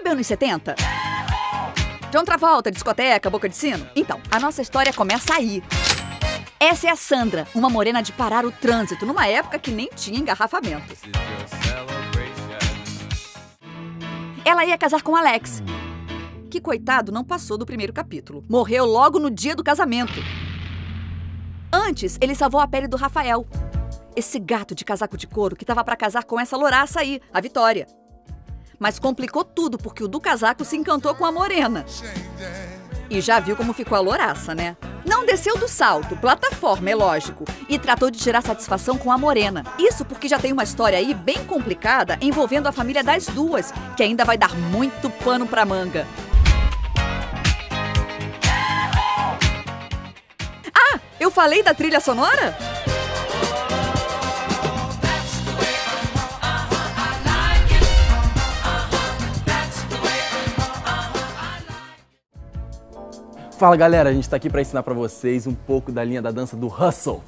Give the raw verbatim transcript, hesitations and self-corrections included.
Sabe anos setenta? John Travolta, discoteca, boca de sino? Então, a nossa história começa aí. Essa é a Sandra, uma morena de parar o trânsito, numa época que nem tinha engarrafamento. Ela ia casar com Alex, que, coitado, não passou do primeiro capítulo. Morreu logo no dia do casamento. Antes, ele salvou a pele do Rafael, esse gato de casaco de couro que tava pra casar com essa louraça aí, a Vitória. Mas complicou tudo porque o do casaco se encantou com a morena. E já viu como ficou a louraça, né? Não desceu do salto, plataforma, é lógico, e tratou de tirar satisfação com a morena. Isso porque já tem uma história aí bem complicada envolvendo a família das duas, que ainda vai dar muito pano pra manga. Ah, eu falei da trilha sonora? Fala galera, a gente tá aqui para ensinar para vocês um pouco da linha da dança do hustle.